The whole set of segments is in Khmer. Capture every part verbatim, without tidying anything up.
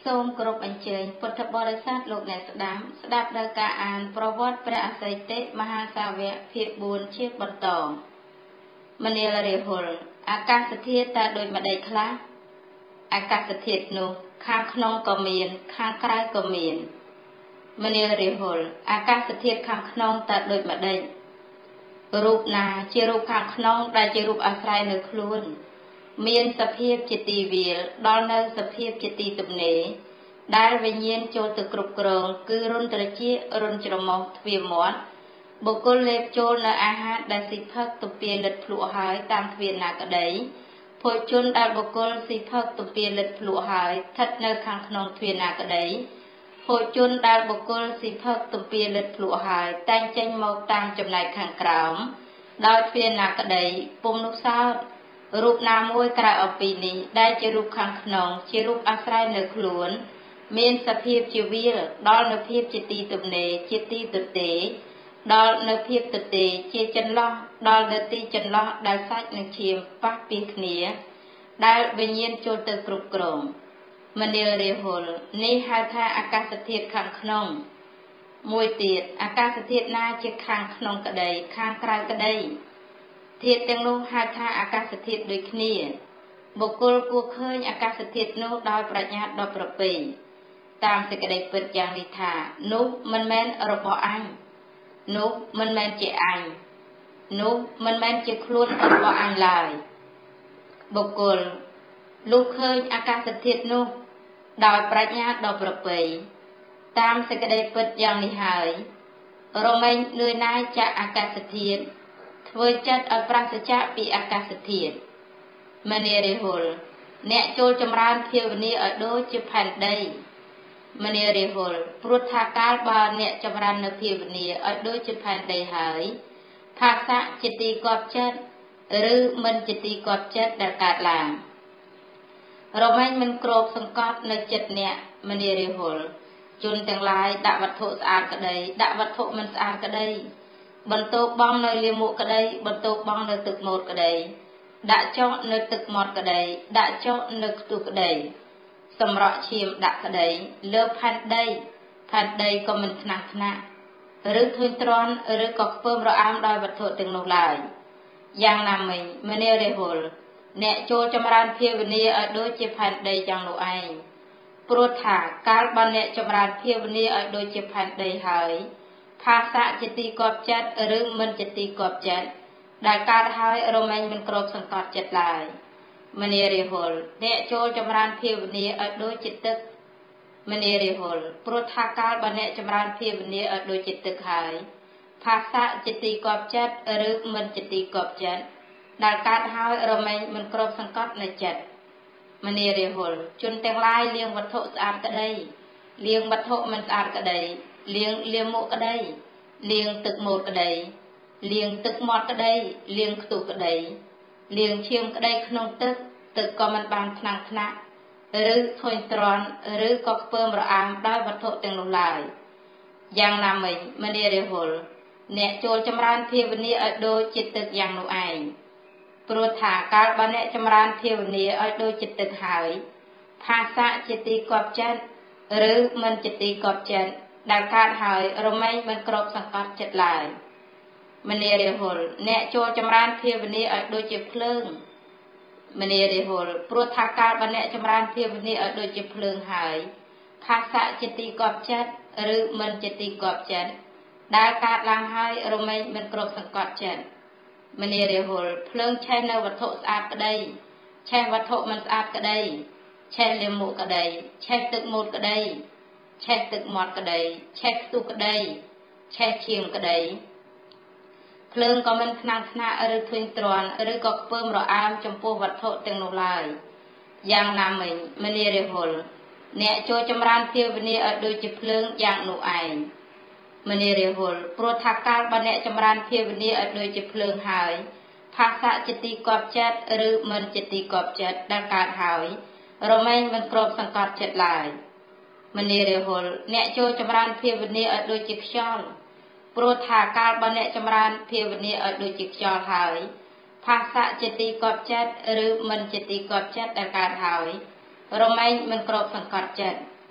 សូមគោរពអញ្ជើញពុទ្ធបរិស័ទលោកអ្នកស្ដាប់ស្ដាប់ដល់ការអានប្រវត្តិព្រះអសីតិមហាសាវកភាគបួនជាបន្តមនាលរិហុលអាកាសធាតុតើដូចម្ដេចខ្លះអាកាសធាតុនោះខាងក្នុងក៏មានខាងក្រៅក៏មានមនាលរិហុលអាកាសធាតុខាងក្នុងតើដូចម្ដេចរូបណាជារូបខាងក្នុងដែលជារូបអាស្រ័យនៅខ្លួនមានសភាពជាទីវាលដល់នៅសភាពជាទីទំនេរដែលវិញ្ញាណចូលទៅគ្រប់គ្រងគឺរុនត្រជារុនច្រមុះទ្វារមាត់បុគ្គលលេបចូលនៅអាហារដែលស៊ីផឹកទំពាលិតភ្លក់ហើយតាមទ្វារណាក្តីភោជនដែលបុគ្គលស៊ីផឹកទំពាលិតភ្លក់ហើយស្ថិតនៅខាងក្នុងទ្វារណាក្តីភោជនដែលបុគ្គលស៊ីផឹកទំពាលិតភ្លក់ហើយតែងចេញមកតាមចំណែកខាងក្រោមដោយទ្វារណាក្តីពុំនោះសោតរូបណាមួយក្រៅអំពីនេះដែលជារូបខាងក្នុងជារូបអាស្រ័យនៅខ្លួនមានសភាពជាវាលដល់នៅភាពជាទីទំនេរជាទីទទេដល់នៅភាពទទេជាចន្លោះដល់នៅទីចន្លោះដែលសាច់និងឈាមប៉ះពីគ្នាដែលវិញ្ញាណចូលទៅគ្រប់គ្រងមនាលរិហុលនេះហៅថាអាកាសធាតុខាងក្នុងមួយទៀតអាកាសធាតុណាជាខាងក្នុងក្តីខាងក្រៅក្តីធាតុទាំងនោះហៅថាអាកាសធាតុដូចគ្នាបុគ្គលគួរឃើញអាកាសធាតុនោះដោយប្រាជ្ញាដ៏ប្រពៃតាមសេចក្តីពិតយ៉ាងនេះថានោះមិនមែនរបស់អញនោះមិនមែនជាអញនោះមិនមែនជាខ្លួនរបស់អញឡើយបុគ្គលលុះឃើញអាកាសធាតុនោះដោយប្រាជ្ញាដ៏ប្រពៃតាមសេចក្តីពិតយ៉ាងនេះហើយរមែងលឿនណាយចាក់អាកាសធាតុធ្វើចិត្តឲ្យប្រាសចាកពីអាកាសធាតុមនារិហុលអ្នកចូលចម្រើនភាវនាឲ្យដូចជាផែនដីមនារិហុលព្រោះថាកាលបើអ្នកចម្រើននៅភាវនាឲ្យដូចជាផែនដីហើយផាសៈជាទីគប់ចិត្តឬមិនជាទីគប់ចិត្តដែលកើតឡើងរមែងមិនគ្របសង្កត់នៅចិត្តអ្នកមនារិហុលជនទាំងឡាយដាក់វត្ថុស្អាតក្តីដាក់វត្ថុមិនស្អាតក្តីបន្ទោបងនៅលាមកក្តីបន្ទោបងនៅទឹកមោតក្តីដាក់ចុះនៅទឹកមាត់ក្តីដាក់ចុះនៅខ្ទុះក្តីសម្រក់ឈាមដាក់ក្តីលើផែនដីផែនដីក៏មិនថ្នាក់ថ្នាក់ឬធុញទ្រាន់ឬក៏ខ្ពើមរអាមដោយវត្ថុទាំងនោះឡើយយ៉ាងណាមិញមនារិហុលអ្នកចូលចម្រើនភាវនាឲ្យដូចជាផែនដីយ៉ាងនោះឯងព្រោះថាកាលបើអ្នកចម្រើនភាវនាឲ្យដូចជាផែនដីហើយផាសៈជាទីគប់ចិត្តឬមិនជាទីគប់ចិត្តដែលកើតហើយរមែងមិនគ្របសង្កត់ចិត្តឡើយមនារិហុលអ្នកចូលចម្រើនភាវនាឲ្យដូចជាទឹកមនារិហុលព្រោះថាកាលបើអ្នកចម្រើនភាវនាឲ្យដូចជាទឹកហើយផាសៈជាទីគប់ចិត្តឬមិនជាទីគប់ចិត្តដែលកើតហើយរមែងមិនគ្របសង្កត់នៅចិត្តមនារិហុលជនទាំងឡាយលាងវត្ថុស្អាតក្តីលាងវត្ថុមិនស្អាតក្តីលាងលាមុខក្តីលាងទឹកមោតក្តីលាងទឹកមាត់ក្តីលាងខ្ទុះក្តីលាងឈាមក្តីក្នុងទឹកទឹកក៏មិនបានថ្នាំងថ្នាក់ឬធុញទ្រាន់ឬក៏ខ្ពើមរអាមដោយវត្ថុទាំងនោះឡើយយ៉ាងណាមិញមនារិហុលអ្នកចូលចម្រើនភាវនាឲ្យដូចជាទឹកយ៉ាងនោះឯងព្រោះថាកាលបើអ្នកចម្រើនភាវនាឲ្យដូចជាទឹកហើយផាសៈជាទីគប់ចិត្តឬមិនជាទីគប់ចិត្តដែលកើតហើយរមែងមិនគ្របសង្កត់ចិត្តឡើយមនារិហុលអ្នកចូលចម្រើនភាវនាឲ្យដូចជាភ្លើងមនារិហុលព្រោះថាកាលបើអ្នកចម្រើនភាវនាឲ្យដូចជាភ្លើងហើយផាសៈជាទីគប់ចិត្តឬមិនជាទីគប់ចិត្តដែលកើតឡើងហើយរមែងមិនគ្របសង្កត់ចិត្តមនារិហុលភ្លើងឆេះនៅវត្ថុស្អាតក្តីឆេះវត្ថុមិនស្អាតក្តីឆេះលាមកក្តីឆេះទឹកមោតក្តីឆេះទឹកមាត់ក្តីឆេះខ្ទុះក្តីឆេះឈាមក្តីភ្លើងក៏មិនថ្នាំងថ្នាក់ឬធុញទ្រាន់ឬក៏ខ្ពើមរអាមចំពោះវត្ថុទាំងនោះឡើយយ៉ាងណាមិញមនារិហុលអ្នកចូលចម្រើនភាវនាឲ្យដូចជាភ្លើងយ៉ាងនោះឯងមនារិហុលព្រោះថាកាលបើអ្នកចម្រើនភាវនាឲ្យដូចជាភ្លើងហើយផាសៈជាទីគប់ចិត្តឬមិនជាទីគប់ចិត្តដែលកើតហើយរមែងមិនគ្របសង្កត់ចិត្តឡើយមនារិហុលអ្នកចូលចម្រើនភាវនាឲ្យដូចជាខ្យល់ព្រោះថាកាលបើអ្នកចម្រើនភាវនាឲ្យដូចជាខ្យល់ហើយផាសៈជាទីគប់ចិត្តឬមិនជាទីគប់ចិត្តដែលកើតហើយរមែងមិនគ្របសង្កត់ចិត្ត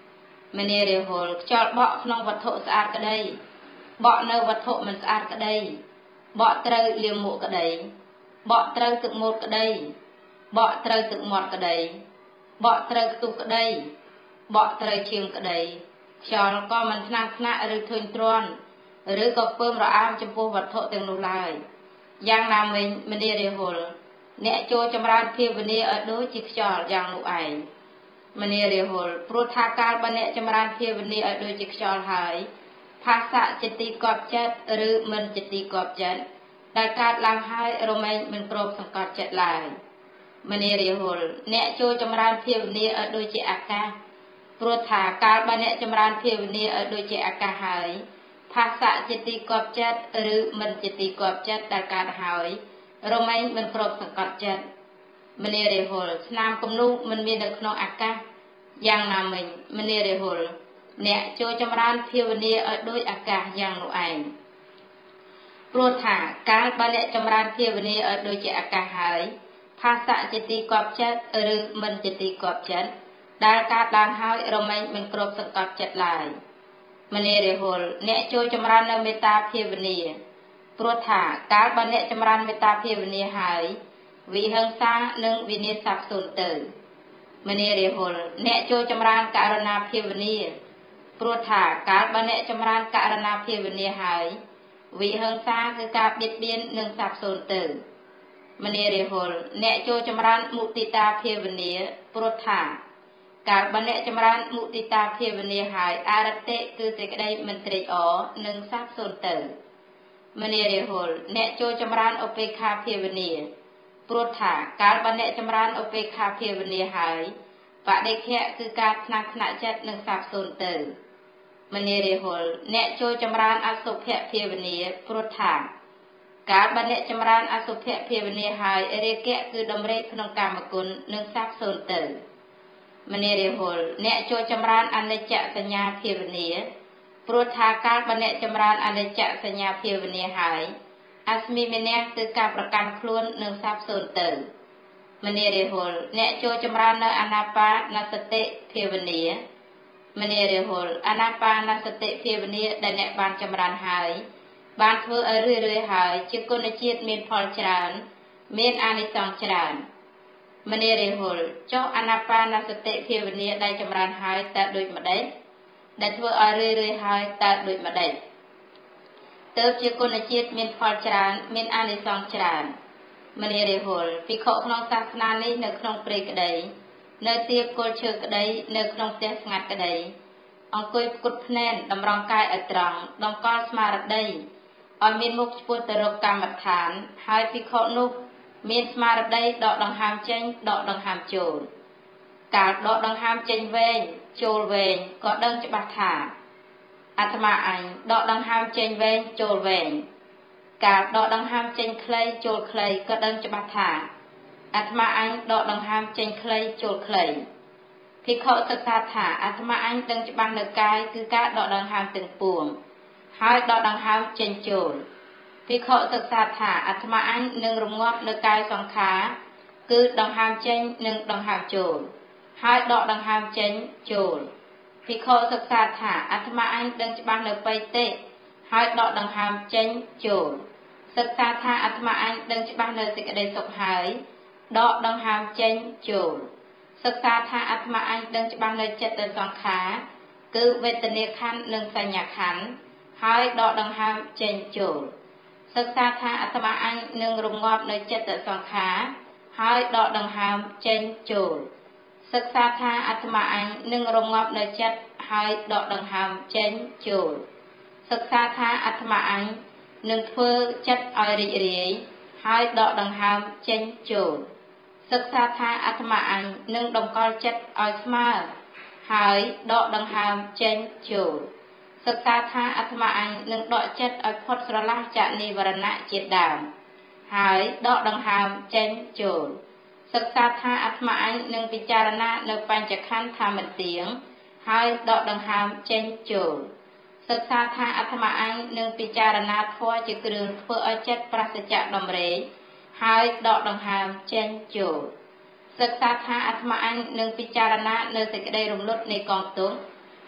មនីរហូលខ្យល់បក់ក្នុងវត្ថុស្អាតក្តីបក់នៅវត្ថុមិនស្អាតក្តីបក់ត្រូវលាមកក្តីបក់ត្រូវទឹកមូលក្តីបក់ត្រូវទឹកមាត់ក្តីបក់ត្រូវខ្ទុះក្តីបក់ត្រូវឈាមក្តីខ្យល់ក៏មិនថ្នាំងថ្នាក់ឬធុញទ្រាន់ឬក៏ពើមរអាមចំពោះវត្ថុទាំងនោះឡើយយ៉ាងណាមិញមនីរហូលអ្នកចូលចម្រើនភាវនាឲ្យដូចជាខ្យល់យ៉ាងនោះឯងមនីរហូលព្រោះថាកាលបើអ្នកចម្រើនភាវនាឲ្យដូចជាខ្យល់ហើយផាសៈជាទីកប់ចិត្តឬមិនជាទីកប់ចិត្តដែលកើតឡើងហើយរមែងមិនគ្របសង្កត់ចិត្តឡើយមនីរហូលអ្នកចូលចម្រើនភាវនាឲ្យដូចជាអាកាសព្រោះថាកាលបើអ្នកចម្រើនភាវនាឲ្យដូចជាអាកាសហើយផាសៈជាទីកប់ចិត្តឬមិនជាទីកប់ចិត្តដែលកើតហើយរមែងមិនគ្របសង្កត់ចិត្តមនីរហូលស្នាមគំនូកមិនមាននៅក្នុងអាកាសយ៉ាងណាមិញមនីរហូលអ្នកចូលចម្រើនភាវនាឲ្យដូចអាកាសយ៉ាងនោះឯងព្រោះថាកាលបើអ្នកចម្រើនភាវនាឲ្យដូចជាអាកាសហើយផាសៈជាទីកប់ចិត្តឬមិនជាទីកប់ចិត្តដែលកើតឡើងហើយរមែងមិនគ្របសង្កត់ចិត្តឡើយមនីរហូលអ្នកចូលចម្រើននៅមេត្តាភាវនាព្រោះថាកាលបើអ្នកចម្រើនមេត្តាភាវនាហើយវិហិង្សានិងវិនាសសាបសូន្យទៅមនីរហូលអ្នកចូលចម្រើនករណាភាវនាព្រោះថាកាលបើអ្នកចម្រើនករណាភាវនាហើយវិហិង្សាគឺការបៀតបៀននិងសាបសូន្យទៅមនីរហូលអ្នកចូលចម្រើនមុទិតាភាវនាព្រោះថាកាលបើអ្នកចម្រើនមុទិតាភាវនាហើយអរតិគឺសេចក្តីមិនត្រេកអរនិងសាបសូន្យទៅមនីរហូលអ្នកចូលចម្រើនឧបេក្ខាភាវនាព្រោះថាកាលបើអ្នកចម្រើនឧបេក្ខាភាវនាហើយបដិខៈគឺការថ្នាក់ថ្នាក់ចិត្តនិងសាបសូន្យទៅមនីរហូលអ្នកចូលចម្រើនអសុភភាវនាព្រោះថាកាលបើអ្នកចម្រើនអសុភភាវនាហើយរាគៈគឺដំរេកក្នុងកាមគុណនិងសាបសូន្យទៅមនីរហូលអ្នកចូលចម្រើនអនិច្ចសញ្ញាភាវនាព្រោះថាកាលបើអ្នកចម្រើនអនិច្ចសញ្ញាភាវនាហើយអស្មិមេនៈគឺការប្រកាន់ខ្លួននិងសាបសូន្យទៅមនីរហូលអ្នកចូលចម្រើននៅអានាបានសតិភាវនាមនីរហូលអានាបានសតិភាវនាដែលអ្នកបានចម្រើនហើយបានធ្វើឲ្យរឿយរឿយហើយជាគុណជាតិមានផលច្រើនមានអានិសង្សច្រើនមនីរហូលចុះអានាបានសតិភាវនាដែលចម្រើនហើយតើដូចម្ដេចដែលធ្វើឲ្យរឿយរឿយហើយតើដូចម្ដេចទើបជាគុណជាតិមានផលច្រើនមានអានិសង្សច្រើនមនីរហូលភិក្ខុក្នុងសាសនានេះនៅក្នុងព្រៃក្តីនៅទីគល់ឈើក្តីនៅក្នុងផ្ទះស្ងាត់ក្តីអង្គុយផ្គត់ភ្នែនតម្រង់កាយឲ្យត្រង់តម្កល់ស្មារតីឲ្យមានមុខឆ្ពោះទៅរកកម្មដ្ឋានហើយភិក្ខុនោះមានស្មារតីដកដង្ហើមចេញដកដង្ហើមចូលកាលដកដង្ហើមចេញវែងចូលវែងក៏ដឹងច្បាស់ថាអាត្មាអញដកដង្ហើមចេញវែងចូលវែងកាលដកដង្ហើមចេញខ្លីចូលខ្លីក៏ដឹងច្បាស់ថាអាត្មាអញដកដង្ហើមចេញខ្លីចូលខ្លីភិក្ខុសិក្សាថាអាត្មាអញដឹងច្បាស់នៅកាយគឺការដកដង្ហើមទាំងពួងហើយដកដង្ហើមចេញចូលភិក្ខុសិក្សាថាអាត្មាអញនឹងរងាប់នៅកាយសង្ខារគឺដង្ហើមចេញនិងដង្ហើមចូលហើយដកដង្ហើមចេញចូលភិក្ខុសិក្សាថាអាត្មាអញដឹងច្បាស់នៅបៃតិហើយដកដង្ហើមចេញចូលសិក្សាថាអាត្មាអញដឹងច្បាស់នៅសេចក្តីសុខហើយដកដង្ហើមចេញចូលសិក្សាថាអាត្មាអញដឹងច្បាស់នៅចិត្តសង្ខារគឺវេទនាខណ្ឌនិងសញ្ញាខណ្ឌហើយដកដង្ហើមចេញចូលសិក្សាថាអាត្មាអញនឹងរងាប់នៅចិត្តសង្ខារហើយដកដង្ហើមចេញចូលសិក្សាថាអាត្មាអញនឹងរងាប់នៅចិត្តហើយដកដង្ហើមចេញចូលសិក្សាថាអាត្មាអញនឹងធ្វើចិត្តឲ្យរីករាយហើយដកដង្ហើមចេញចូលសិក្សាថាអាត្មាអញនឹងតម្កល់ចិត្តឲ្យស្មើហើយដកដង្ហើមចេញចូលសិក្សាថាអាត្មាអញនឹងដកចិត្តឲ្យផុតស្រឡះចាកនិវរណៈជាដើមហើយដកដង្ហើមចេញចូលសិក្សាថាអាត្មាអញនឹងពិចារណានៅបញ្ចក្ខន្ធថាមិនទៀងហើយដកដង្ហើមចេញចូលសិក្សាថាអាត្មាអញនឹងពិចារណាធម៌ជាគ្រឿងធ្វើឲ្យចិត្តប្រសិទ្ធៈដំរេហើយដកដង្ហើមចេញចូលសិក្សាថាអាត្មាអញនឹងពិចារណានៅសេចក្តីរំលត់នៃកងទុក្ខហ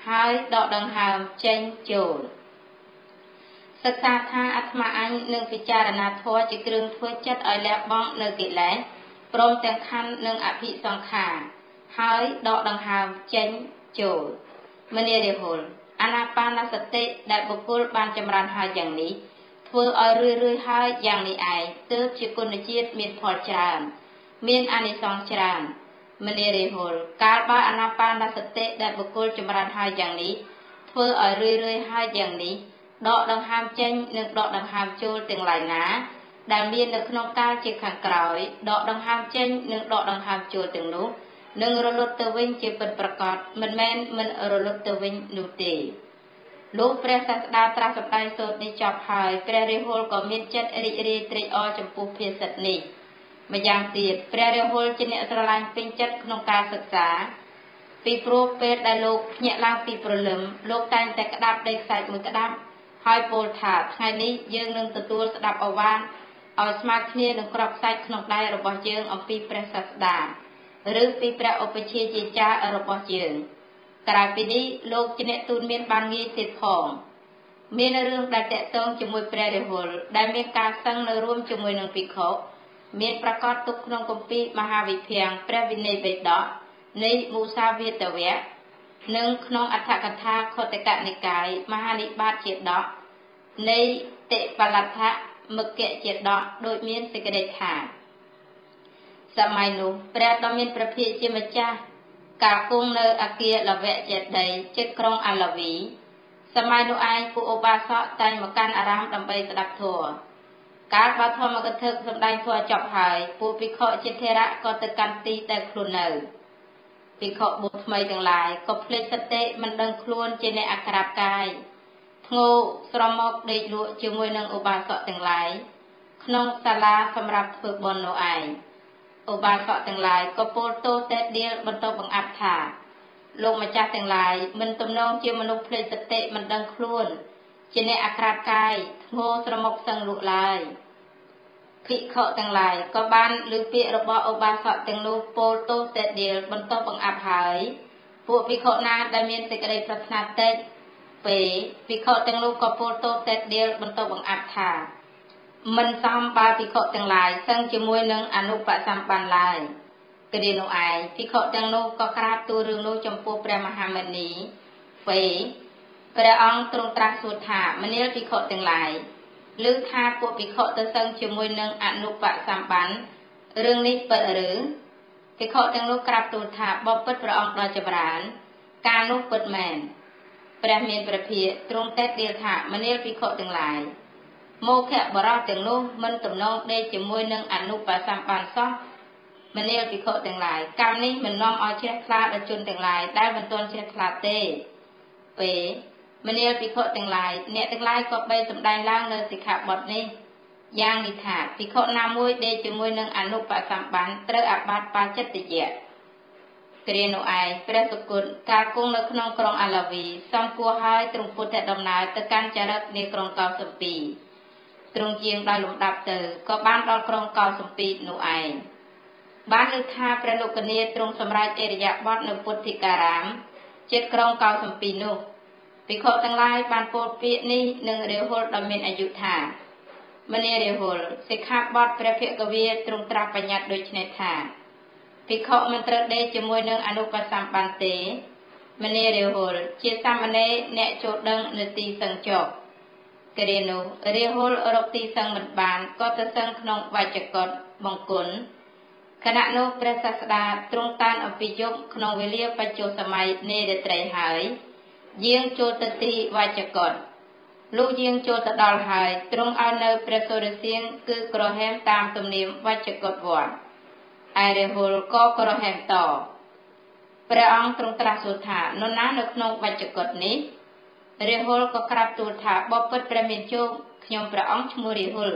ហើយដកដង្ហើមចេញចូលសិក្សាថាអាត្មាអញនឹងពិចារណាធម៌ជាគ្រឿងធ្វើចិត្តឲ្យលះបង់នៅកិលេសព្រមទាំងខណ្ឌនិងអភិសង្ខារហើយដកដង្ហើមចេញចូលមនារិហុលអានាបានសតិដែលបុគ្គលបានចម្រើនហើយយ៉ាងនេះធ្វើឲ្យរឿយរឿយហើយយ៉ាងនេះឯងទើបជាគុណជាតិមានផលច្រើនមានអានិសង្សច្រើនមនារិហុលកាលបើអានាបានសតិដែលបុគ្គលចម្រើនហើយយ៉ាងនេះធ្វើឲ្យរឿយរឿយហើយយ៉ាងនេះដកដង្ហើមចេញនិងដកដង្ហើមចូលទាំងឡាយណាដែលមាននៅក្នុងកាលជាខាងក្រោយដកដង្ហើមចេញនិងដកដង្ហើមចូលទាំងនោះនឹងរលត់ទៅវិញជាពិតប្រាកដមិនមែនមិនរលត់ទៅវិញនោះទេលុះព្រះសាស្តាត្រាស់សម្ដែងសូត្រនេះចប់ហើយព្រះរាហុលក៏មានចិត្តរីករាយត្រេកអរចំពោះភាសិតនេះម្យ៉ាងទៀតព្រះរាហុលជាអ្នកស្រឡាញ់ពេញចិត្តក្នុងការសិក្សាពីព្រោះពេលដែលលោកភ្ញាក់ឡើងពីព្រលឹមលោកតែងតែក្តាប់ដីខ្សាច់មួយក្តាប់ហើយពោលថាថ្ងៃនេះយើងនឹងទទួលស្ដាប់ឱវាទឲ្យស្មើគ្នានឹងក្របខ្សាច់ក្នុងដៃរបស់យើងអំពីព្រះសាស្តាឬពីព្រះឧបជាជាចារ្យរបស់យើងក្រៅពីនេះលោកជាអ្នកទូតមានបានងាយទៀតផងមានរឿងដែលតកតងជាមួយព្រះរាហុលដែលមានការសឹងនៅរួមជាមួយនឹងភិក្ខុមានប្រកាសទុកក្នុងគម្ពីរមហាវិភាំងព្រះវិន័យបិដកនៃមុសាវាទវៈនិងក្នុងអដ្ឋកថាខុទ្ទកនិកាយមហានិបាតជាដកនៃតិបលដ្ឋមកៈជាដកដោយមានសេចក្តីថាសម័យនោះព្រះដ៏មានព្រះភិក្ខជាម្ចាស់កាលគង់នៅអគារលវៈចេតិយជិតក្រុងអាឡាវីសម័យនោះឯងពួកឧបាសកតែងមកកាន់អារាមដើម្បីស្ដាប់ធម៌កាលបើធម្មកថាសម្ដែងធម៌ចប់ហើយពួកភិក្ខុជាថេរៈក៏ទៅកាន់ទីដែលខ្លួននៅភិក្ខុបុត្រថ្មីទាំងឡាយក៏ភ្លេចសតិមិនដឹងខ្លួនជាអ្នកអក្រាបកាយធ្ងោស្រមកដេកលក់ជាមួយនឹងឧបាសកទាំងឡាយក្នុងសាលាសម្រាប់ធ្វើបុណ្យនោះឯងឧបាសកទាំងឡាយក៏ពោលទោសតែដៀលបន្តបង្អាប់ថាលោកម្ចាស់ទាំងឡាយមិនទំនងជាមនុស្សភ្លេចសតិមិនដឹងខ្លួនជាអ្នកអក្រាបកាយធ្ងោស្រមកសឹងលក់ឡើយភិក្ខុទាំងឡាយក៏បានលើពាក្យរបស់ឧបាសកទាំងនោះពោលទោសតែដៀលបន្តបង្អាប់ហើយពួកភិក្ខុណាដែលមានសេចក្តីប្រាថ្នាតិចពេលភិក្ខុទាំងនោះក៏ពោលទោសតែដៀលបន្តបង្អាប់ថាមិនសមបើភិក្ខុទាំងឡាយសឹងជាមួយនឹងអនុបសម្បានឡើយគ្រានោះឯងភិក្ខុទាំងនោះក៏ក្រាបទូលរឿងនោះចំពោះព្រះមហាមុនីពេលព្រះអង្គទ្រង់ត្រាស់សួរថាមនាលភិក្ខុទាំងឡាយឮថាពួកភិក្ខុទៅសឹងជាមួយនឹងអនុបសម្បានរឿងនេះពិតឬភិក្ខុទាំងនោះក្រាបទូលថាបបិទ្ធព្រះអង្គដ៏ចម្រើនការនោះពិតមែនព្រះមានព្រះភិក្ខទ្រង់តែដៀលថាមនាលភិក្ខុទាំងឡាយមោខៈបរោះទាំងនោះមិនទំនងដេកជាមួយនឹងអនុបសម្បានសោះមនាលភិក្ខុទាំងឡាយកម្មនេះមិននាំឲ្យជ្រះថ្លាដល់ជនទាំងឡាយដែលមិនទាន់ជ្រះថ្លាទេពេលមនាលភិក្ខុទាំងឡាយអ្នកទាំងឡាយក៏បីសម្ដែងឡើងនៅសិក្ខាបទនេះយ៉ាងនេះថាភិក្ខុណាមួយដេកជាមួយនឹងអនុបសម្បានត្រូវអាបាតិបាចិត្តយៈគ្រានោះឯងព្រះសុគតកាលគង់នៅក្នុងក្រុងអាឡាវីសំគួរហើយទ្រង់ពុទ្ធដំណើរទៅកាន់ចរិតនៃក្រុងកោសម្ពីទ្រង់ជាងដោយលំដាប់ទៅក៏បានដល់ក្រុងកោសម្ពីនោះឯងបានលើកថាព្រះលោកនាទ្រង់សម្រេចអរិយបទនៅពុទ្ធិការាមជិតក្រុងកោសម្ពីនោះភិក្ខុទាំងឡាយបានពោលពាក្យនេះនឹងរាហុលដ៏មានអាយុថាមនារាហុលសិក្ខាបទព្រះភិក្ខវាទ្រង់ត្រាស់បញ្ញត្តិដូចនេះថាភិក្ខុមិនត្រូវដេកជាមួយនឹងអនុបសម្បានទេមនារាហុលជាសាមណេរអ្នកចូលដឹងនៅទីសឹងចុកគ្រានោះរាហុលរកទីសឹងមិនបានក៏ទៅសឹងក្នុងវច្ចកតបង្គន់ខណៈនោះព្រះសាស្តាទ្រង់តានអំពីយប់ក្នុងវេលាបច្ចុប្បន្នសម័យនៃរាត្រីហើយយាងចូលទៅទីវច្ចកតលុះយាងចូលទៅដល់ហើយទ្រង់ឲ្យនៅព្រះសូរសៀងគឺក្រហែមតាមទំនៀមវច្ចកតវត្តឯរាហុលក៏ក្រហែមតព្រះអង្គទ្រង់ត្រាស់សួរថានរណានៅក្នុងវច្ចកតនេះរាហុលក៏ក្រាបទូលថាបបិទ្ធព្រះមានជោគខ្ញុំព្រះអង្គឈ្មោះរាហុល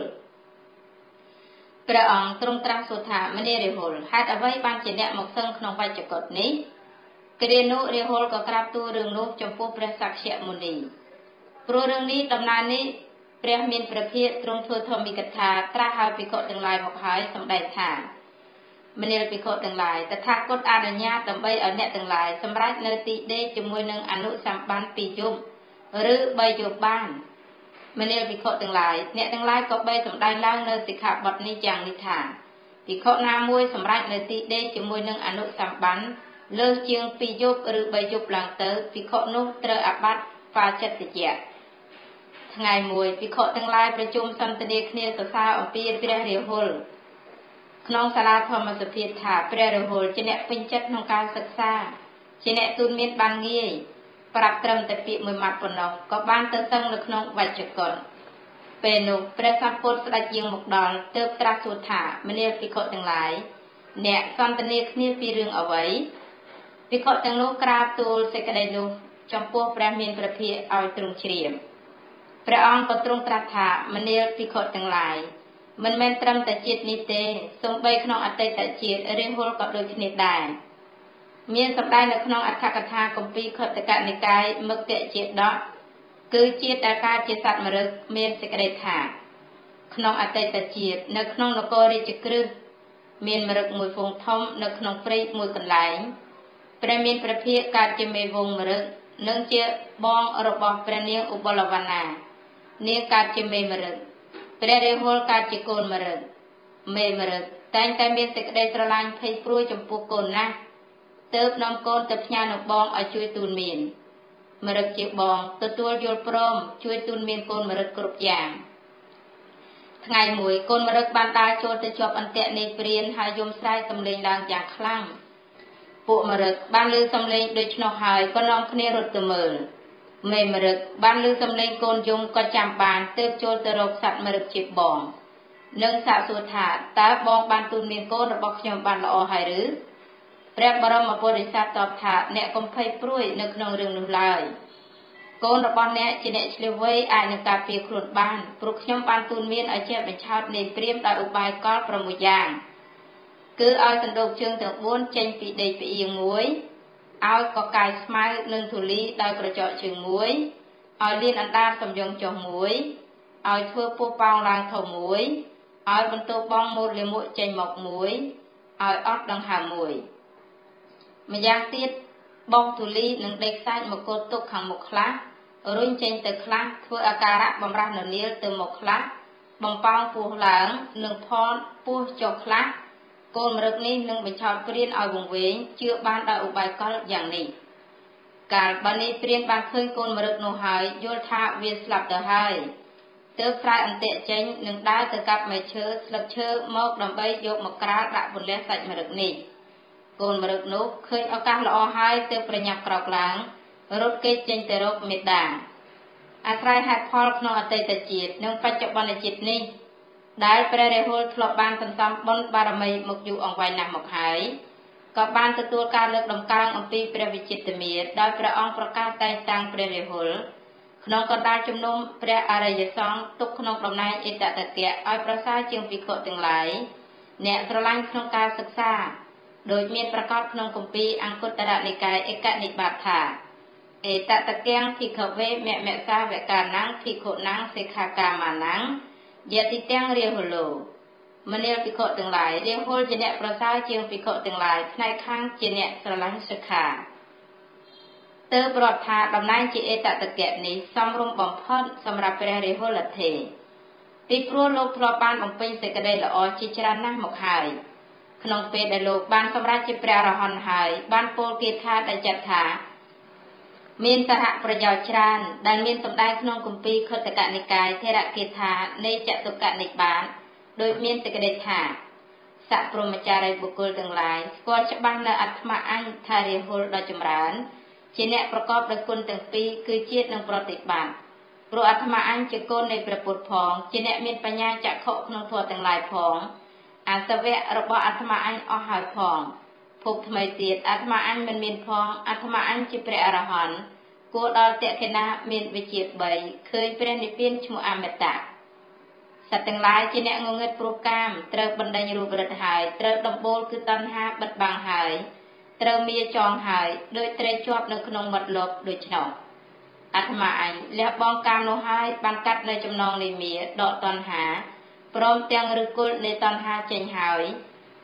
ព្រះអង្គទ្រង់ត្រាស់សួរថាមនារាហុលហេតុអ្វីបានជាអ្នកមកសឹងក្នុងវច្ចកតនេះគ្រានោះរាហុលក៏ក្រាបទូលរឿងនោះចំពោះព្រះសក្យមុនីព្រោះរឿងនេះដំណើរនេះព្រះមានព្រះភិក្ខទ្រង់ធ្វើធម្មិកថាត្រាស់ឲ្យភិក្ខុទាំងឡាយមកហើយសម្ដែងថាមនាលភិក្ខុទាំងឡាយតថាគតអនុញ្ញាតដើម្បីឲ្យអ្នកទាំងឡាយសម្រេចនៅទីដេកជាមួយនឹងអនុសម្បានពីរយប់ឬបីយប់បានមនាលភិក្ខុទាំងឡាយអ្នកទាំងឡាយក៏បីសម្ដែងឡើងនៅសិក្ខាបទនេះយ៉ាងនេះថាភិក្ខុណាមួយសម្រេចនៅទីដេកជាមួយនឹងអនុសម្បានលើសជាងពីរយប់ឬបីយប់ឡើងទៅភិក្ខុនោះត្រូវអាบัតិបាចិត្តយៈថ្ងៃមួយភិក្ខុទាំងឡាយប្រជុំសន្ទនាគ្នាសរសើរអំពីព្រះរាហុលក្នុងសាលាធម្មសភាថាព្រះរាហុលជាអ្នកពេញចិត្តក្នុងការសិក្សាជាអ្នកទូនមានបានងាយប្រាប់ត្រឹមតែពាក្យមួយម៉ាត់ប៉ុណ្ណោះក៏បានទៅសឹងនៅក្នុងវច្ចកុលពេលនោះព្រះសម្ពុទ្ធស្ដេចយាងមកដល់ទើបត្រាស់សួរថាមនាលភិក្ខុទាំងឡាយអ្នកសន្ទនាគ្នាពីរឿងអ្វីភិក្ខុទាំងនោះក្រាបទូលសេចក្តីនោះចំពោះព្រះមានព្រះភិក្ខឲ្យទ្រង់ជ្រាបព្រះអង្គក៏ទ្រង់ត្រាស់ថាមនាលភិក្ខុទាំងឡាយមិនមែនត្រឹមតែជាតិនេះទេសូម្បីក្នុងអតីតជាតិរាហុលក៏ដូចគ្នាដែរមានសម្ដែងនៅក្នុងអត្ថកថាគម្ពីរខត្តកនិកាយមគ្គជាដកគឺជាតិដែលកើតជាសត្វមរឹកមានសេចក្តីថាក្នុងអតីតជាតិនៅក្នុងនគររាជក្រឹសមានមរឹកមួយហ្វូងធំនៅក្នុងព្រៃមួយកន្លែងព្រះមានព្រះភិក្ខកើតជាមេវងមរឹកនិងជាបងរបស់ព្រះនាងឧបលវណ្ណានាងកើតជាមេមរឹកព្រះរាហុលកើតជាកូនមរឹកមេមរឹកតែងតែមានសេចក្តីស្រឡាញ់ភ័យព្រួយចំពោះកូនណាស់ទើបនាំកូនទៅផ្ញើនឹងបងឲ្យជួយទូនមានមរឹកជាបងទទួលយល់ព្រមជួយទូនមានកូនមរឹកគ្រប់យ៉ាងថ្ងៃមួយកូនមរឹកបានដើរចូលទៅជាប់អន្ទាក់នៃព្រានហើយយំស្រែកសំឡេងឡើងយ៉ាងខ្លាំងពួកមរឹកបានឮសំឡេងដូច្នោះហើយក៏នាំគ្នារត់ទៅមើលមេមរឹកបានឮសំឡេងកូនយំក៏ចាំបានទើបចូលទៅរកសត្វមរឹកជាបងនិងសាកសួរថាតើបងបានទូនមានកូនរបស់ខ្ញុំបានល្អហើយឬព្រះបរមពុទ្ធិសត្វតបថាអ្នកកុំភ័យព្រួយនៅក្នុងរឿងនោះឡើយកូនរបស់អ្នកជាអ្នកឆ្លៀវវៃអាចនឹងការពារខ្លួនបានព្រោះខ្ញុំបានទូនមានឲ្យជាបញ្ឆោតនៃព្រាមដោយឧបាយកលប្រាំមួយយ៉ាងគឺឲ្យសណ្ដូកជើងទាំងបួនចេញពីដេកផ្អៀងមួយឲ្យកកាយស្មៅនិងធូលីដោយក្រចកជើងមួយឲ្យលៀនអណ្ដាតសំយងចុះមួយឲ្យធ្វើពោះប៉ោងឡើងធំមួយឲ្យបន្ទោបងមូលលាមកចេញមកមួយឲ្យអត់ដង្ហើមមួយម្យ៉ាងទៀតបងធូលីនឹងដេកខ្សាច់មកគល់ទុកខាងមុខខ្លះរុញចេញទៅខ្លះធ្វើអាការៈបំរះននាលទៅមកខ្លះបំប៉ោងពោះឡើងនិងផលពោះចុះខ្លះកូនមរឹកនេះនឹងបញ្ឆោតព្រានឲ្យវង្វេងជឿបានដោយឧបាយកលយ៉ាងនេះកាលបើនេះព្រានបានឃើញកូនមរឹកនោះហើយយល់ថាវាស្លាប់ទៅហើយទើបស្រែអន្ទាក់ចេញនឹងដើរទៅកាប់មែកឈើស្លឹកឈើមកដើម្បីយកមកក្រាលដាក់ពន្លះសាច់មរឹកនេះកូនមរឹកនោះឃើញឱកាសល្អហើយទើបប្រញាប់ក្រោកឡើងរត់គេចចេញទៅរកមេដាអាស្រ័យហេតុផលក្នុងអតីតជាតិនិងបច្ចុប្បន្នជាតិនេះដែលព្រះរាហុលធ្លាប់បានសន្សំបុណ្យបារមីមកយូរអង្វែងណាស់មកហើយក៏បានទទួលការលើកដំកើងអំពីព្រះវិចិត្រមារដោយព្រះអង្គប្រកាសតែងតាំងព្រះរាហុលក្នុងកណ្ដាលជំនុំព្រះអរិយសង្ឃទុកក្នុងតំណែងអេតតកៈឲ្យប្រសើរជាងភិក្ខុទាំងឡាយអ្នកស្រឡាញ់ក្នុងការសិក្សាដោយមានប្រកាសក្នុងគម្ពីរអង្គត្តរនិកាយឯកនិបាតថាអេតតកៈភិក្ខវេមមសាវកានាំងភិក្ខុនាំងសិក្ខាកាមានាំងយតិទាំងរាហុលោមនាលភិក្ខុទាំងឡាយរាហុលជាអ្នកប្រសើរជាងភិក្ខុទាំងឡាយផ្នែកខាងជាអ្នកស្រឡាញ់សិក្ខាទើបរាប់ថាតំណែងជាអេតតកៈនេះសមរម្យបំផុតសម្រាប់ព្រះរាហុលថេរពីព្រោះលោកធ្លាប់បានបំពេញសេចក្តីល្អជាច្រើនណាស់មកហើយក្នុងពេលដែលលោកបានសម្រេចជាព្រះអរហន្តហើយបានពោលគាថាដែលចាត់ថាមានសារៈប្រយោជន៍ច្រើនដែលមានសម្ដែងក្នុងគម្ពីរខត្តកនិកាយថេរគាថានៃចតុកនិបាតដោយមានសេចក្តីថាសព្រហ្មចារីបុគ្គលទាំងឡាយស្គាល់ច្បាស់នៅអាត្មាអញថារាហុលដ៏ចម្រើនជាអ្នកប្រកបដោយគុណទាំងពីរគឺជាតិនិងប្រតិបត្តិព្រោះអាត្មាអញជាកូននៃព្រះពុទ្ធផងជាអ្នកមានបញ្ញាចក្ខុក្នុងធម៌ទាំងឡាយផងអាសវៈរបស់អាត្មាអញអស់ហើយផងភពថ្មីទៀតអាត្មាអញមិនមានផងអាត្មាអញជាព្រះអរហន្តគួរដល់តេខេណាមានវិជាបីឃើញព្រះនិព្វានឈ្មោះអមតៈសត្វទាំងឡាយជាអ្នកងងឹតព្រោះកាមត្រូវបណ្ដេញរូបរិទ្ធហើយត្រូវដំបូលគឺតណ្ហាបិទបាំងហើយត្រូវមាចងហើយដោយត្រីជាប់នៅក្នុងមាត់លបដូច្នោះអាត្មាអញលះបង់កាមនោះហើយបានកាត់នៅចំណងនៃមាដកតណ្ហាព្រមទាំងឫសគល់នៃតណ្ហាចេញហើយ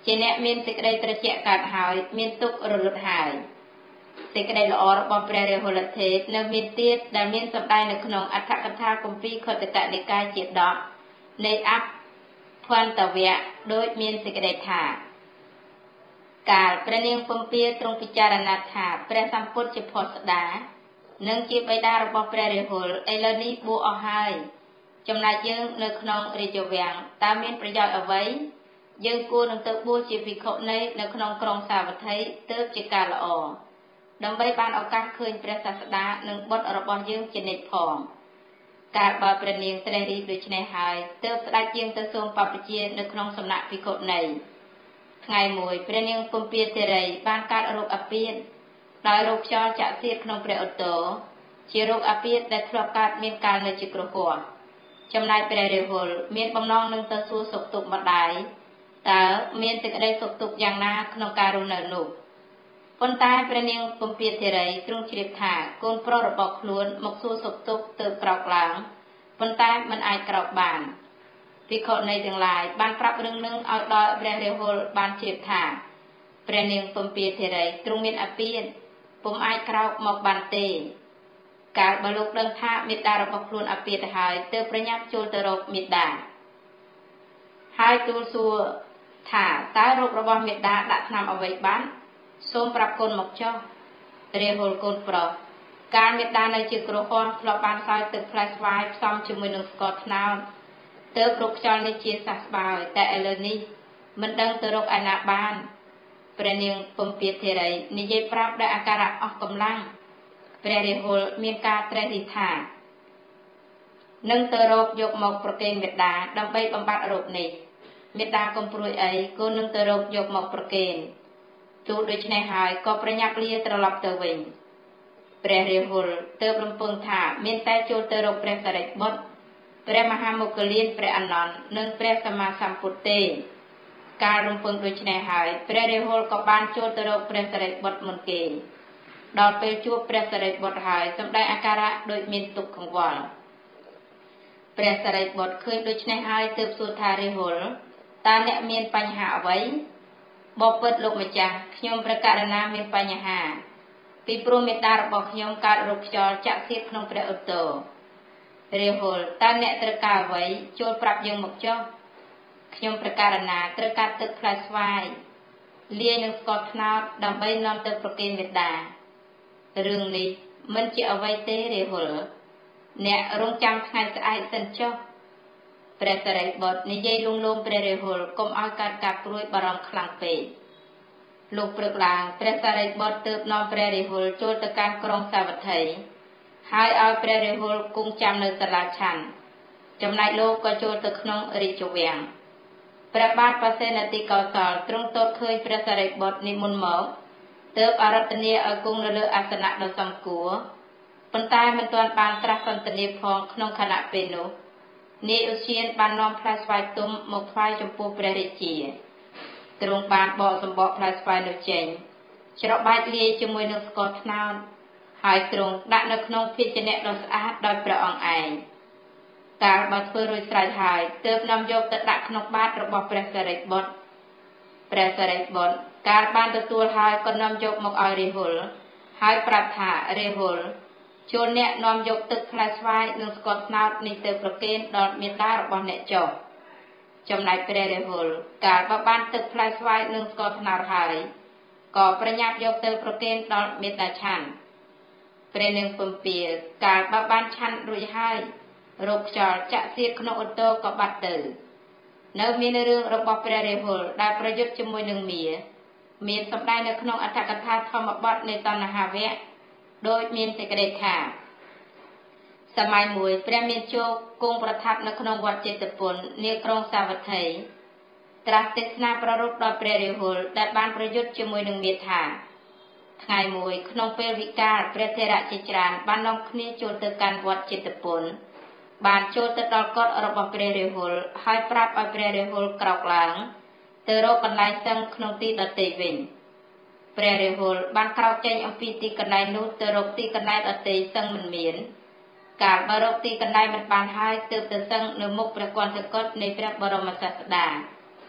ជាអ្នកមានសេចក្តីត្រជាក់កើតហើយមានទុក្ខរលត់ហើយសេចក្តីល្អរបស់ព្រះរាហុលថេរនៅមានទៀតដែលមានសម្ដែងនៅក្នុងអដ្ឋកថាគម្ពីរខត្តកនិកាយជាដកនៃអភន្តវៈដោយមានសេចក្តីថាកាលព្រះនាងពំពាទ្រង់ពិចារណាថាព្រះសម្ពុទ្ធជាផុសស្តានិងជាបិតារបស់ព្រះរាហុលឥឡូវនេះបួសអស់ហើយចំណែកយើងនៅក្នុងរាជវាំងតើមានប្រយោជន៍អ្វីយើងគួរនឹងទៅបួសជាភិក្ខុនីនៅក្នុងក្រុងសាវត្ថីទើបជាការល្អដើម្បីបានឱកាសឃើញព្រះសាស្តានិងបុត្ររបស់យើងជានិច្ចផងកាលបើព្រះនាងត្រេះរិះដូច្នេះហើយទើបស្ដេចជាងទៅសូមបព្វជិនៅក្នុងសំណាក់ភិក្ខុនីថ្ងៃមួយព្រះនាងពំពាធិរីបានកើតរោគអាពាធដោយរោគខ្យល់ចាក់សៀតក្នុងព្រះឧត្តរជារោគអាពាធដែលធ្លាប់កើតមានកាលនៅជាគ្រោះគោះចំណែកព្រះរាហុលមានបំណងនឹងទៅសួរសុខទុក្ខម្ដាយតើមានសេចក្តីសុខទុក្ខយ៉ាងណាក្នុងការរស់នៅនោះប៉ុន្តែព្រះនាងពំពាធិរីទ្រង់ជ្រាបថាកូនប្រុសរបស់ខ្លួនមកសួរសុខទុក្ខទៅក្រោកឡើងប៉ុន្តែមិនអាចក្រោកបានភិក្ខុនីទាំងឡាយបានប្រាប់រឿងនឹងឲ្យដល់ព្រះរាហុលបានជ្រាបថាព្រះនាងពំពាធិរីទ្រង់មានអាពាធពុំអាចក្រោកមកបានទេកាលបើលោកដឹងថាមេត្តារបស់ខ្លួនអាពាធហើយទើបប្រញាប់ចូលទៅរកមេត្តាហើយទូលសួរថាតើរោគរបស់មេត្តាដាក់ថ្នាំអ្វីបានសូមប្រាប់កូនមកចុះរាហុលកូនប្រុសកាលមេត្តានៅជាគ្រោះគន់ធ្លាប់បានសោយទឹកផ្លែស្វាយផ្សំជាមួយនឹងស្ករត្នោតទើបរោគខ្យល់នេះជាសះស្បើយតែឥឡូវនេះមិនដឹងទៅរកឯណាបានព្រះនាងពំពាធិរីនិយាយប្រាប់ដោយអាការៈអស់កម្លាំងព្រះរាហុលមានការត្រេះរិះថានឹងទៅរកយកមកប្រគេនមេត្តាដើម្បីបំបត្តិរោគនេះមេត្តាកុំព្រួយអីគូនឹងទៅរកយកមកប្រគេនទូលដូច្នេះហើយក៏ប្រញាប់លាត្រឡប់ទៅវិញព្រះរាហុលទើបរំពឹងថាមានតែចូលទៅរកព្រះសារីបុត្រព្រះមហាមុគលានព្រះអនន្តនិងព្រះសម្មាសម្ពុទ្ធទេការរំពឹងដូច្នេះហើយព្រះរាហុលក៏បានចូលទៅរកព្រះសារីបុត្រមុនគេដល់ពេលជួបព្រះសារីបុត្រហើយសម្ដែងអាការៈដូចមានទុក្ខកង្វល់ព្រះសារីបុត្រឃើញដូច្នេះហើយទើបសួរថារាហុលតើអ្នកមានបញ្ហាអ្វីបបិទ្ធលោកម្ចាស់ខ្ញុំព្រះករុណាមានបញ្ហាពីព្រោះមេត្តារបស់ខ្ញុំកើតរោគខ្យល់ចាក់សៀតក្នុងព្រះឧត្តររាហុលតើអ្នកត្រូវការអ្វីចូលប្រាប់យើងមកចុះខ្ញុំព្រះករុណាត្រូវការទឹកផ្លែស្វាយលាយនឹងស្ករត្នោតដើម្បីនាំទៅប្រគេនមេត្តារឿងនេះមិនជាអ្វីទេរាហុលអ្នករងចាំថ្ងៃស្អែកសិនចុះព្រះសារីបុត្រនិយាយលួងលោមព្រះរាហុលកុំឲ្យកើតការព្រួយបារម្ភខ្លាំងពេកលោកព្រឹកឡើងព្រះសារីបុត្រទើបនាំព្រះរាហុលចូលទៅកាន់ក្រុងសាវត្ថីហើយឲ្យព្រះរាហុលគង់ចាំនៅសាលាឆាន់ចំណែកលោកក៏ចូលទៅក្នុងរាជវាំងព្រះបាទបសេនទីកោសលទ្រង់ទតឃើញព្រះសារីបុត្រនិមន្តមកទើបអារាធនាឲ្យគង់នៅលើអាសនៈដ៏សមគួរប៉ុន្តែមិនទាន់បានត្រាស់សន្ទនាផងក្នុងខណៈពេលនោះនាយឧស្សាហបាននាំផ្លែស្វាយទុំមកថ្វាយចំពោះព្រះរាជាទ្រង់បានបកសម្បកផ្លែស្វាយនោះចេញច្របាច់លាយជាមួយនឹងស្ករត្នោតហើយទ្រង់ដាក់នៅក្នុងភាជៈដ៏ស្អាតដោយព្រះអង្គឯងកាលបើធ្វើរួចស្រេចហើយទើបនាំយកទៅដាក់ក្នុងបាតរបស់ព្រះសារីបុត្រព្រះសារីបុត្រកាលបានទទួលហើយក៏នាំយកមកឲ្យរាហុលហើយប្រាប់ថារាហុលចូលអ្នកនាំយកទឹកផ្លែស្វាយនិងស្ករត្នោតនេះទៅប្រគេនដល់មេត្តារបស់អ្នកចុះចំណែកព្រះរាហុលកាលបើបានទឹកផ្លែស្វាយនិងស្ករត្នោតហើយក៏ប្រញាប់យកទៅប្រគេនដល់មេត្តាឆាន់ព្រះនាងពំពាកាលបើបានឆាន់រួចហើយរោគខ្យល់ចាក់សៀតក្នុងឧត្តរក៏បាត់ទៅនៅមានរឿងរបស់ព្រះរាហុលដែលប្រយុទ្ធជាមួយនឹងមាមានសម្ដែងនៅក្នុងអត្ថកថាធម្មបទនៃតណ្ហាវៈដោយមានសេចក្តីថាសម័យមួយព្រះមានជោគគង់ប្រថាប់នៅក្នុងវត្តចេតពុននាក្រុងសាវត្ថីត្រាស់ទេសនាប្ររពដល់ព្រះរាហុលដែលបានប្រយុទ្ធជាមួយនឹងមាថាថ្ងៃមួយក្នុងពេលវិកាលព្រះថេរៈជាច្រើនបាននាំគ្នាចូលទៅកាន់វត្តចេតពុនបានចូលទៅដល់កុដិរបស់ព្រះរាហុលហើយប្រាប់ឲ្យព្រះរាហុលក្រោកឡើងទៅរកកន្លែងសឹងក្នុងទីដទៃវិញព្រះរាហុលបានក្រោកចេញអំពីទីកន្លែងនោះទៅរកទីកន្លែងដទៃសឹងមិនមានកាលបើរកទីកន្លែងមិនបានហើយទើបទៅសឹងនៅមុខព្រះគន្ធកុដិនៃព្រះបរមសាស្តា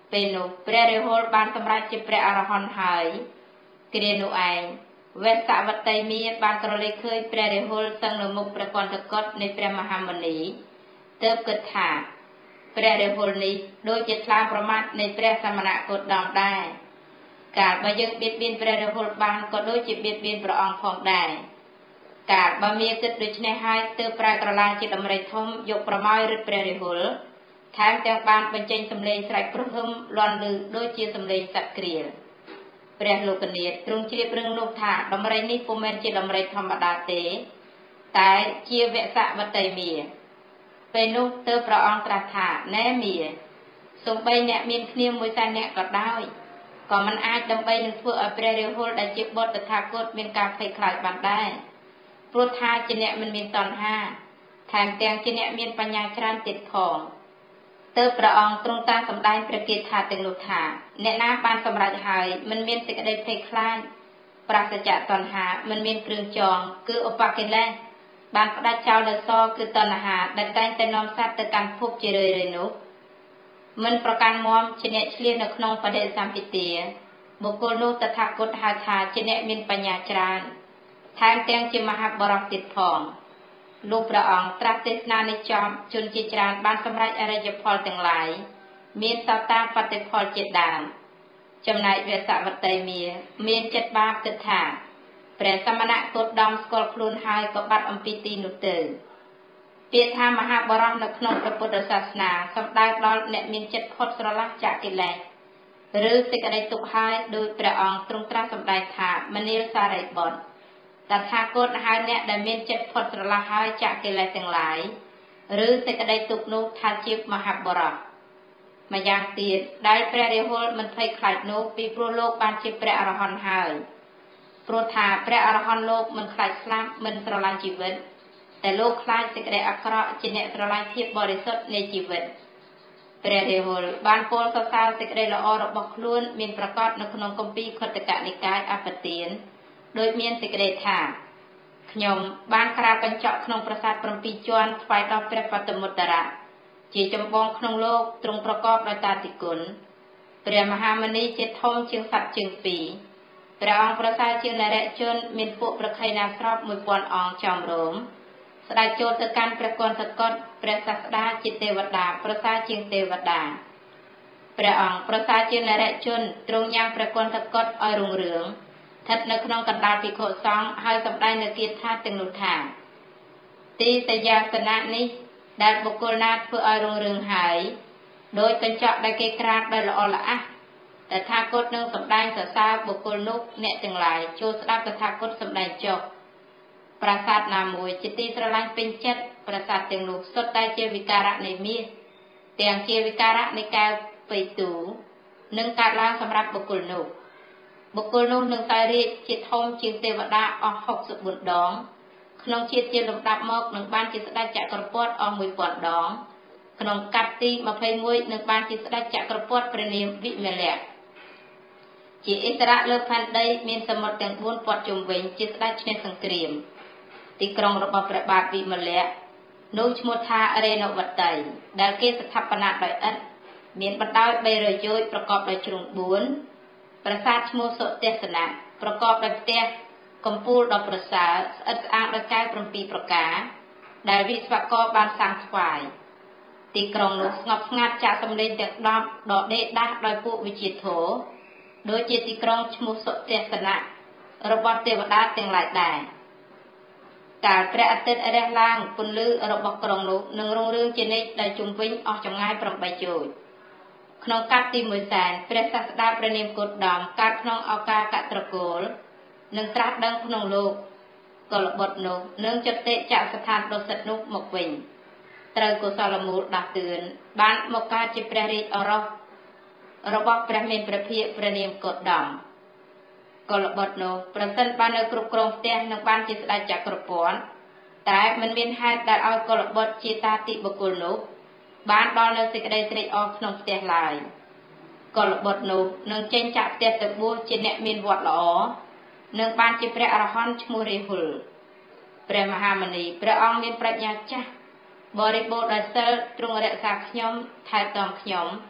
ពេលនោះព្រះរាហុលបានសម្រេចជាព្រះអរហន្តហើយគ្រានោះឯងវេស្សវតីមាបានក្រឡេកឃើញព្រះរាហុលសឹងនៅមុខព្រះកន្តកតនៃព្រះមហាមុនីទើបគិតថាព្រះរាហុលនេះដូចជាថ្លើមប្រមាថនៃព្រះសមណគោតមដែរកាលបើយើងបៀតបៀនព្រះរាហុលបានក៏ដូចជាបៀតបៀនព្រះអង្គផងដែរកាលបើមាគិតដូច្នេះហើយទើបប្រែក្រឡាជាដំរីធំយកប្រមោយរឹតព្រះរាហុលថែមទាំងបានបញ្ចេញសម្លេងស្រែកព្រហឹមលាន់ឮដូចជាសម្លេងសត្វក្រៀលព្រះលោកនាថទ្រង់ជ្រាបរឿងនោះថាដំរីនេះពុំមែនជាដំរីធម្មតាទេតែជាវស្សវតីមាពេលនោះទើបព្រះអង្គត្រាស់ថាណែមាសូម្បីអ្នកមានគ្នាមួយសែនអ្នកក៏ដោយក៏មិនអាចដើម្បីនឹងធ្វើឲ្យព្រះរាហុលដែលជាបុត្រតថាគតមានការភ័យខ្លាចបានដែរព្រោះថាជាអ្នកមិនមានតណ្ហាថែមទាំងជាអ្នកមានបញ្ញាច្រើនទៀតផងទើបព្រះអង្គទ្រង់តាសម្ដែងព្រះគាថាទាំងនោះថាអ្នកណាបានសម្រេចហើយមិនមានសេចក្តីភ័យខ្លាចប្រាសចាកតណ្ហាមិនមានគ្រឿងចងគឺឧបកិលេសបានផ្ដាច់ចោលនៅសគឺតណ្ហាដែលតែងតែនាំសត្វទៅកាន់ភពជារឿយៗនោះមិនប្រកាន់មាំជាអ្នកឆ្លៀសនៅក្នុងបដិសម្ពិទាបុគ្គលនោះតថាគតហៅថាជាអ្នកមានបញ្ញាច្រើនថែមទាំងជាមហាបរិសុទ្ធទៀតផងលោកព្រះអង្គត្រាស់ទេសនានេះចំជនជាច្រើនបានសម្រេចអរិយផលទាំងឡាយមានសត្តាបតិផលជាដើមចំណែកវស្សវតីមាមានចិត្តបាបគិតថាព្រះសមណគោតមស្គាល់ខ្លួនហើយក៏បាត់អំពីទីនោះទៅពាក្យថាមហាបរិសុទ្ធនៅក្នុងព្រះពុទ្ធសាសនាសំដៅដល់អ្នកមានចិត្តផុតស្រឡះចាកកិលេសឬសេចក្តីទុក្ខហើយដោយព្រះអង្គទ្រង់ត្រាស់សម្ដែងថាមនាលសារីបុត្រតថាគតហៅអ្នកដែលមានចិត្តផុតស្រឡះហើយចាកកិលេសទាំងឡាយឬសេចក្តីទុក្ខនោះថាជាមហាបរិសុទ្ធម្យ៉ាងទៀតដែលព្រះរាហុលមិនភ័យខ្លាចនោះពីព្រោះលោកបានជាព្រះអរហន្តហើយព្រោះថាព្រះអរហន្តលោកមិនខ្លាចស្លាប់មិនស្រឡាញ់ជីវិតតែលោកខ្លាចសេចក្តីអាក្រក់ជាអ្នកស្រឡាញ់ភាពបរិសុទ្ធនៃជីវិតព្រះរាហុលបានពោលសរសើរសេចក្តីល្អរបស់ខ្លួនមានប្រកាសនៅក្នុងគម្ពីរខុទ្ទកនិកាយអបទានដោយមានសេចក្តីថាខ្ញុំបានក្រាបបញ្ចក់ក្នុងប្រាសាទ7ជាន់ថ្វាយដល់ព្រះបតមុត្តរៈជាចម្បងក្នុងលោកទ្រង់ប្រកបដោយតាធិគុណព្រះមហាមុនីជាធំជាងសត្វជើងពីរព្រះអង្គប្រសើរជាងនរជនមានពួកប្រខៃណាស្របមួយពាន់អង្គចំរោមស្ដេចចូលទៅកាន់ព្រះគន្ធកតព្រះសាស្តាជាទេវតាប្រសើរជាងទេវតាព្រះអង្គប្រសើរជាងនរជនទ្រង់ញ៉ាំងព្រះគន្ធកតឲ្យរុងរឿងស្ថិតនៅក្នុងកណ្ដាលភិក្ខុសង្ឃហើយសម្ដែងនៅគាថាទាំងនោះថាទីសយាសនៈនេះដែលបុគ្គលណាធ្វើឲ្យរុងរឿងហើយដោយកញ្ចក់ដែលគេក្រាបដោយល្អល្អះតថាគតនឹងសម្ដែងសរសើរបុគ្គលនោះអ្នកទាំងឡាយចូលស្ដាប់តថាគតសម្ដែងចុះប្រាសាទណាមួយជាទីស្រឡាញ់ពេញចិត្តប្រាសាទទាំងនោះសុទ្ធតែជាវិការៈនៃមាសទាំងជាវិការៈនៃកែវបៃទូនឹងកើតឡើងសម្រាប់បុគ្គលនោះបុគ្គលនោះនឹងតែរាជជាធំជាងទេវតាអស់ហុកសិបបួនដងក្នុងជាតិជាលំដាប់មកនឹងបានជាស្ដេចចក្រពត្តិអស់មួយពាន់ដងក្នុងកាត់ទីម្ភៃមួយនឹងបានជាស្ដេចចក្រពត្តិព្រះនាមវិមលៈជាឥស្សរៈលើផែនដីមានសមុទ្រទាំងបួនព័ទ្ធជុំវិញជាស្ដេចឈ្នះសង្គ្រាមទីក្រុងរបស់ព្រះបាទវិមលៈនោះឈ្មោះថារេណវតីដែលគេស្ថាបនាដោយឥដ្ឋមានបណ្ដោយបីរយយោជប្រកបដោយជ្រុងបួនប្រាសាទឈ្មោះសុទេសនៈប្រកបដោយផ្ទះកំពូលដ៏ប្រសើរស្អិតស្អាងដោយកែវ7ប្រការដែលវិស្វករបានសាងថ្វាយទីក្រុងនោះស្ងប់ស្ងាត់ចាក់សម្លេងទាំងដប់ដកដេកដាស់ដោយពួកវិជាធរដូចជាទីក្រុងឈ្មោះសុទេសនៈរបស់ទេវតាទាំងឡាយដែរកាលព្រះអាទិត្យរះឡើងពន្លឺរបស់ក្រុងនោះនឹងរុងរឿងជានិច្ចដែលជុំវិញអស់ចម្ងាយ8យោជន៍ក្នុងកាត់ទីមួយសែនព្រះសាស្តាព្រះនាមគោតមកើតក្នុងឱកាសកត្រកូលនឹងត្រាស់ដឹងក្នុងលោកកុលបុត្រនោះនឹងចតិចៈស្ថានដ៏សិទ្ធនោះមកវិញត្រូវកុសលមូលដាស់តឿនបានមកកើតជាព្រះរាជឱរសរបស់ព្រះមានព្រះភិក្ខព្រះនាមកោតមកុលបុត្រនោះប្រសិនបាននៅគ្រប់គ្រងផ្ទះនឹងបានជាស្ដេចចក្រពត្តិតែមិនមានហេតុដែលឲ្យកុលបុត្រជាតាតិបុគ្គលនោះបានដល់នៅសេចក្តីត្រេកអរក្នុងផ្ទះឡើយកុលបុត្រនោះនឹងចេញចាក់ផ្ទះទៅបួសជាអ្នកមានវត្តល្អនឹងបានជាព្រះអរហន្តឈ្មោះរាហុលព្រះមហាមុនីព្រះអង្គមានប្រាជ្ញាចាស់បរិបូរណ៍ដោយសិលទ្រង់រក្សាខ្ញុំថែទាំខ្ញុំ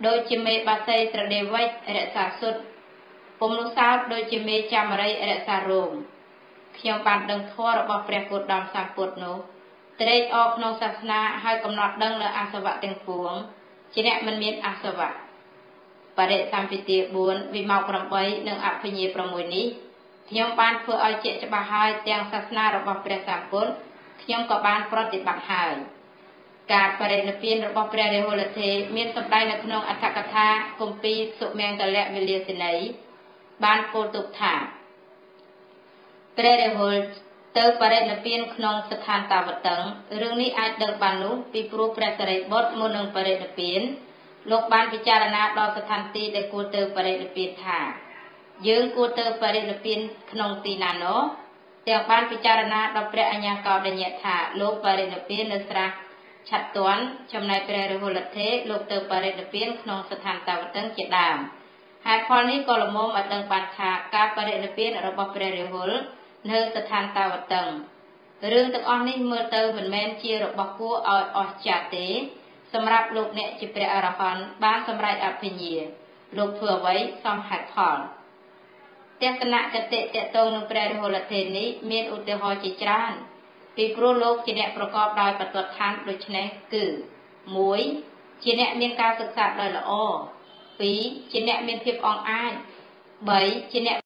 ដោយជាមេបាសីត្រដេវិចរក្សាសុទ្ធពុំនោះសោតដោយជាមេចាមរីរក្សារោមខ្ញុំបានដឹងធម៌របស់ព្រះគោតមសម្ពុទ្ធនោះត្រេកអរក្នុងសាសនាហើយកំណត់ដឹងលើអាសវៈទាំងពួងជាអ្នកមិនមានអាសវៈបរិសម្ពិទាបួនវិមោកប្រាំបីនិងអភិញ្ញាប្រាំមួយនេះខ្ញុំបានធ្វើឲ្យជាក់ច្បាស់ហើយទាំងសាសនារបស់ព្រះសម្ពុទ្ធខ្ញុំក៏បានប្រតិបត្តិហើយការបរិនិព្វានរបស់ព្រះរាហុលថេរមានសម្ដែងនៅក្នុងអត្ថកថាគម្ពីរសុមង្គលវិលាសិនីបានពោលទុកថាព្រះរាហុលទៅបរិនិព្វានក្នុងស្ថានតាវតឹងរឿងនេះអាចដឹងបាននោះពីព្រោះព្រះសារីបុត្រមុននឹងបរិនិព្វានលោកបានពិចារណាដល់ស្ថានទីដែលគួរទៅបរិនិព្វានថាយើងគួរទៅបរិនិព្វានក្នុងទីណាណោទាំងបានពិចារណាដល់ព្រះអញ្ញាកោដញ្ញៈថាលោកបរិនិព្វាននៅស្រះឆាត់ទាន់ចំណែកព្រះរាហុលថេរលោកទៅបរិនិព្វានក្នុងស្ថានតាវតឹងជាដើមហេតុផលនេះក៏លំមឲ្យដឹងបានថាការបរិនិព្វានរបស់ព្រះរាហុលនៅស្ថានតាវតឹងរឿងទាំងអស់នេះមើលទៅមិនមែនជារបស់គួរឲ្យអស្ចារ្យទេសម្រាប់លោកអ្នកជាព្រះអរហន្តបានសម្រេចអភិញ្ញាលោកធ្វើអ្វីសមហេតុផលទស្សនៈកតិតកតងនឹងព្រះរាហុលថេរនេះមានឧទាហរណ៍ជាច្រើនពីព្រោះលោកជាអ្នកប្រកបដោយបទដ្ឋានដូចនេះគឺមួយជាអ្នកមានការសិក្សាដោយល្អពីរជាអ្នកមានភាពអង់អាចបីជាអ្នក